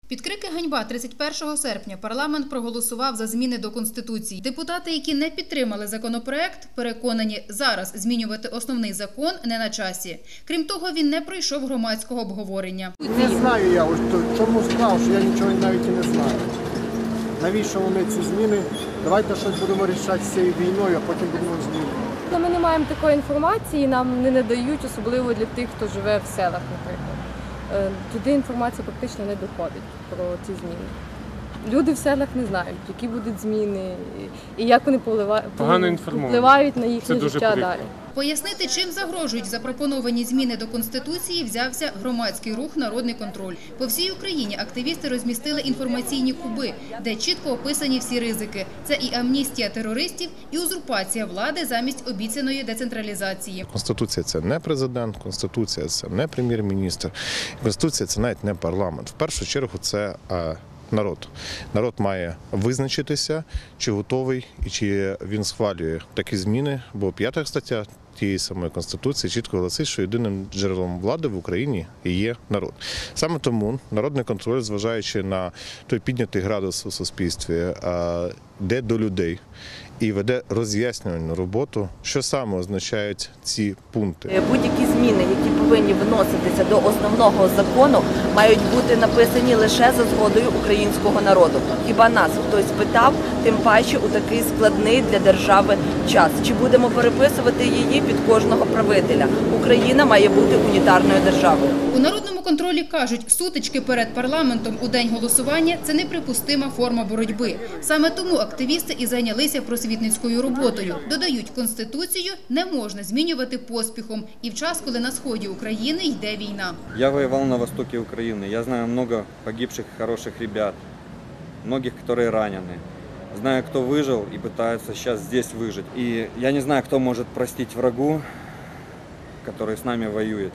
Під крики «Ганьба» 31 серпня парламент проголосував за зміни до Конституції. Депутати, які не підтримали законопроект, переконані, зараз змінювати основний закон не на часі. Крім того, він не пройшов громадського обговорення. Не знаю я, чому сказав, що я нічого навіть і не знаю. Навіщо вони ці зміни? Давайте щось будемо рішати з цією війною, а потім будемо змінити. Ми не маємо такої інформації, нам не надають, особливо для тих, хто живе в селах, наприклад. Туди інформація практично не доходить про ці зміни. Люди в селах не знають, які будуть зміни і як вони впливають на їхнє життя далі. Пояснити, чим загрожують запропоновані зміни до Конституції, взявся громадський рух «Народний контроль». По всій Україні активісти розмістили інформаційні куби, де чітко описані всі ризики. Це і амністія терористів, і узурпація влади замість обіцяної децентралізації. Конституція – це не президент, Конституція – це не прем'єр-міністр, Конституція – це навіть не парламент. В першу чергу це народ. Народ має визначитися, чи готовий і чи він схвалює такі зміни, бо 5 стаття тієї самої Конституції чітко гласить, що єдиним джерелом влади в Україні є народ. Саме тому народний контроль, зважаючи на той піднятий градус у суспільстві, йде до людей і веде роз'яснювальну роботу, що саме означають ці пункти. Будь-які зміни, які повинні вноситися до основного закону, мають бути написані лише за згодою українського народу. Хіба нас хтось питав, тим паче у такий складний для держави час. Чи будемо переписувати її під кожного правителя? Україна має бути унітарною державою. У народному контролі кажуть, сутички перед парламентом у день голосування – це неприпустима форма боротьби. Саме тому активісти і зайнялися просвітницькою роботою. Додають, Конституцію не можна змінювати поспіхом і в час, коли на сході України йде війна. Я воював на востокі України. Я знаю много погибших хороших ребят, многих, которые ранены. Знаю, кто выжил и пытается сейчас здесь выжить. И я не знаю, кто может простить врагу, который с нами воюет.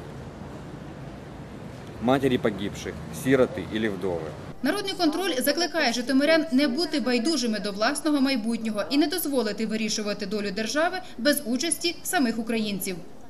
Матері погибших, сироти или вдови. Народний контроль закликає житомирян не бути байдужими до власного майбутнього і не дозволити вирішувати долю держави без участі самих українців.